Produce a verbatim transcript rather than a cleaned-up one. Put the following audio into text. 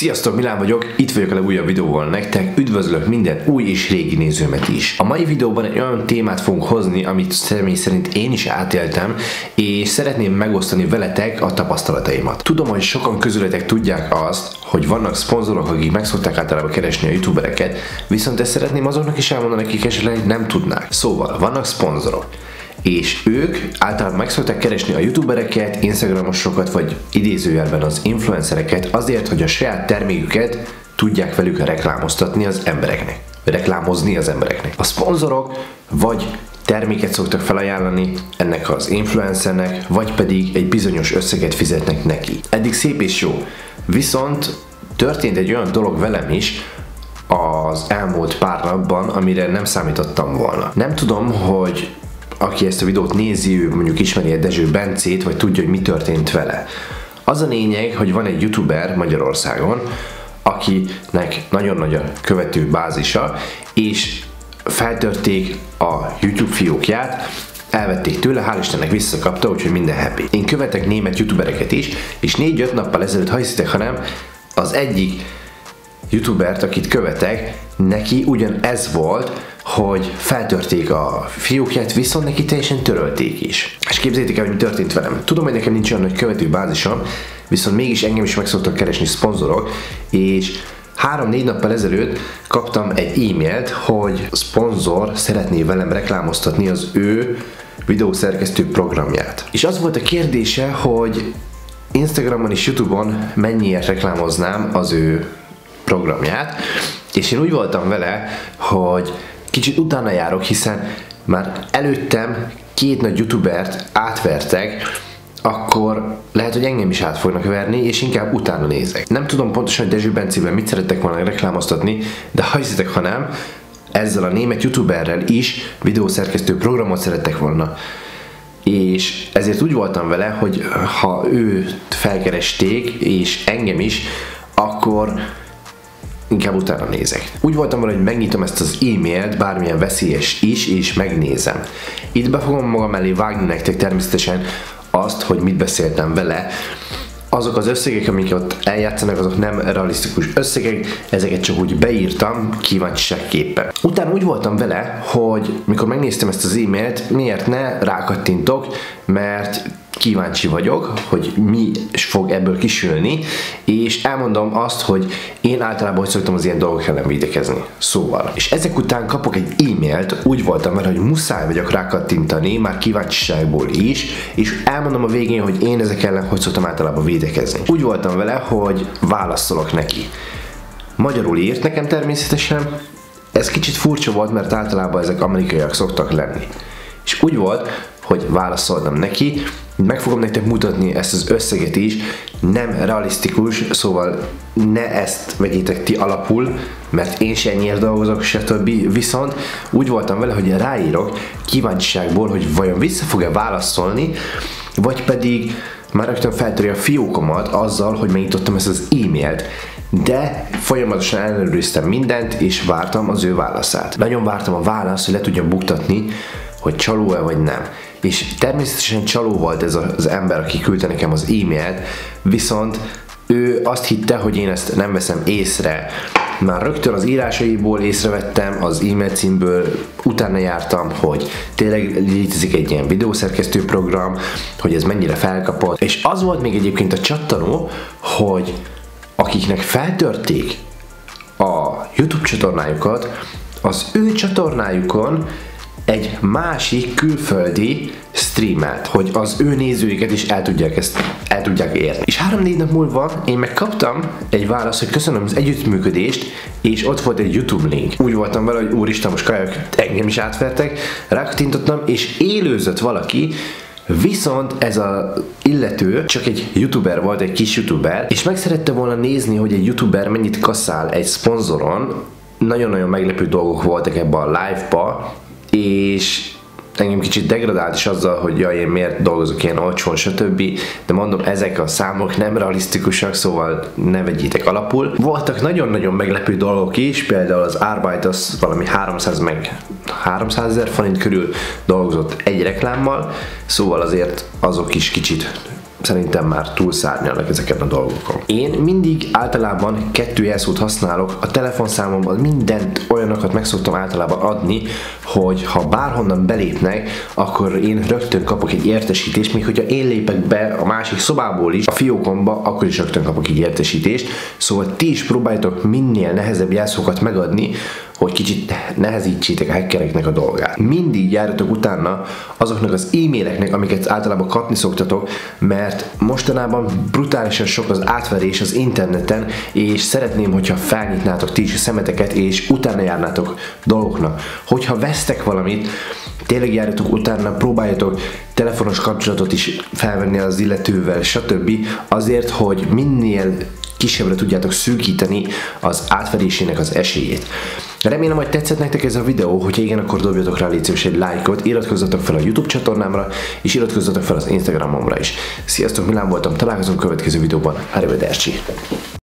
Sziasztok, Milán vagyok, itt vagyok a legújabb videóval nektek, üdvözlök minden új és régi nézőmet is. A mai videóban egy olyan témát fogunk hozni, amit személy szerint én is átéltem, és szeretném megosztani veletek a tapasztalataimat. Tudom, hogy sokan közületek tudják azt, hogy vannak szponzorok, akik meg szokták általában keresni a youtubereket, viszont ezt szeretném azoknak is elmondani, akik esetleg nem tudnák. Szóval, vannak szponzorok, és ők általában meg szokták keresni a youtubereket, instagramosokat, vagy idézőjelben az influencereket azért, hogy a saját terméküket tudják velük reklámoztatni az embereknek. Reklámozni az embereknek. A szponzorok vagy terméket szoktak felajánlani ennek az influencernek, vagy pedig egy bizonyos összeget fizetnek neki. Eddig szép és jó. Viszont történt egy olyan dolog velem is az elmúlt pár napban, amire nem számítottam volna. Nem tudom, hogy aki ezt a videót nézi, ő mondjuk ismeri a Dezső Bencét, vagy tudja, hogy mi történt vele. Az a lényeg, hogy van egy youtuber Magyarországon, akinek nagyon nagy a követő bázisa, és feltörték a YouTube fiókját, elvették tőle, hál' Istennek visszakapta, úgyhogy minden happy. Én követek német youtubereket is, és négy-öt nappal ezelőtt, ha hiszitek, hanem az egyik youtubert, akit követek, neki ugyan ez volt, hogy feltörték a fiókját, viszont neki teljesen törölték is. És képzeljétek el, hogy mi történt velem. Tudom, hogy nekem nincs olyan nagy követőbázisom, viszont mégis engem is meg szoktak keresni szponzorok, és három-négy nappal ezelőtt kaptam egy e-mailt, hogy szponzor szeretné velem reklámoztatni az ő videószerkesztő programját. És az volt a kérdése, hogy Instagramon és YouTube-on mennyiért reklámoznám az ő programját, és én úgy voltam vele, hogy kicsit utána járok, hiszen már előttem két nagy youtubert átvertek, akkor lehet, hogy engem is át fognak verni, és inkább utána nézek. Nem tudom pontosan, hogy Dezső Bencével mit szerettek volna reklámoztatni, de ha hiszitek, ha nem, ezzel a német youtuberrel is videószerkesztő programot szerettek volna. És ezért úgy voltam vele, hogy ha őt felkeresték, és engem is, akkor inkább utána nézek. Úgy voltam vele, hogy megnyitom ezt az e-mailt, bármilyen veszélyes is, és megnézem. Itt be fogom magam elé vágni nektek természetesen azt, hogy mit beszéltem vele. Azok az összegek, amik ott eljátszanak, azok nem realisztikus összegek, ezeket csak úgy beírtam kíváncsiságképpen. Utána úgy voltam vele, hogy mikor megnéztem ezt az e-mailt, miért ne rákattintok, mert kíváncsi vagyok, hogy mi fog ebből kisülni, és elmondom azt, hogy én általában hogy szoktam az ilyen dolgok ellen védekezni. Szóval. És ezek után kapok egy e-mailt, úgy voltam vele, hogy muszáj vagyok rákattintani, már kíváncsiságból is, és elmondom a végén, hogy én ezek ellen hogy szoktam általában védekezni. Úgy voltam vele, hogy válaszolok neki. Magyarul írt nekem természetesen. Ez kicsit furcsa volt, mert általában ezek amerikaiak szoktak lenni. És úgy volt, hogy válaszoltam neki, meg fogom nektek mutatni ezt az összeget is, nem realisztikus, szóval ne ezt vegyétek ti alapul, mert én se ennyire dolgozok, stb. Viszont úgy voltam vele, hogy ráírok kíváncsiságból, hogy vajon vissza fog-e válaszolni, vagy pedig már rögtön feltöri a fiókomat azzal, hogy megnyitottam ezt az e-mailt. De folyamatosan ellenőriztem mindent, és vártam az ő válaszát. Nagyon vártam a választ, hogy le tudjam buktatni, hogy csaló-e vagy nem. És természetesen csaló volt ez az ember, aki küldte nekem az e-mailt, viszont ő azt hitte, hogy én ezt nem veszem észre. Már rögtön az írásaiból észrevettem, az e-mail címből utána jártam, hogy tényleg létezik egy ilyen videószerkesztő program, hogy ez mennyire felkapott. És az volt még egyébként a csattanó, hogy akiknek feltörték a YouTube csatornájukat, az ő csatornájukon egy másik külföldi streamelt, hogy az ő nézőiket is el tudják ezt el tudják érni. És három-négy nap múlva én megkaptam egy választ, hogy köszönöm az együttműködést, és ott volt egy YouTube link. Úgy voltam vele, hogy úristen, most kajak, engem is átvertek, rákattintottam, és élőzött valaki, viszont ez az illető csak egy youtuber volt, egy kis youtuber, és meg szerette volna nézni, hogy egy youtuber mennyit kasszál egy szponzoron. Nagyon-nagyon meglepő dolgok voltak ebben a live-ba, és engem kicsit degradált is azzal, hogy jaj, én miért dolgozok ilyen olcsón, stb. De mondom, ezek a számok nem realisztikusak, szóval ne vegyétek alapul. Voltak nagyon-nagyon meglepő dolgok is, például az Arbeit az valami háromszáz meg háromszázezer forint körül dolgozott egy reklámmal, szóval azért azok is kicsit szerintem már túlszárnyalnak ezeken a dolgokon. Én mindig általában kettő jelszót használok, a telefonszámomban mindent olyanokat meg szoktam általában adni, hogy ha bárhonnan belépnek, akkor én rögtön kapok egy értesítést, még hogyha én lépek be a másik szobából is, a fiókomba, akkor is rögtön kapok egy értesítést. Szóval ti is próbáljátok minél nehezebb jelszókat megadni, hogy kicsit nehezítsétek a hackereknek a dolgát. Mindig járjatok utána azoknak az e-maileknek, amiket általában kapni szoktatok, mert mostanában brutálisan sok az átverés az interneten, és szeretném, hogyha felnyitnátok ti is a szemeteket, és utána járnátok dolgoknak. Hogyha vesztek valamit, tényleg járjatok utána, próbáljatok telefonos kapcsolatot is felvenni az illetővel, stb. Azért, hogy minél kisebbre tudjátok szűkíteni az átverésének az esélyét. Remélem, hogy tetszett nektek ez a videó, hogyha igen, akkor dobjatok rá légy szíves egy lájkot, iratkozzatok fel a YouTube csatornámra, és iratkozzatok fel az Instagramomra is. Sziasztok, Milán voltam, találkozunk következő videóban. Arrivederci!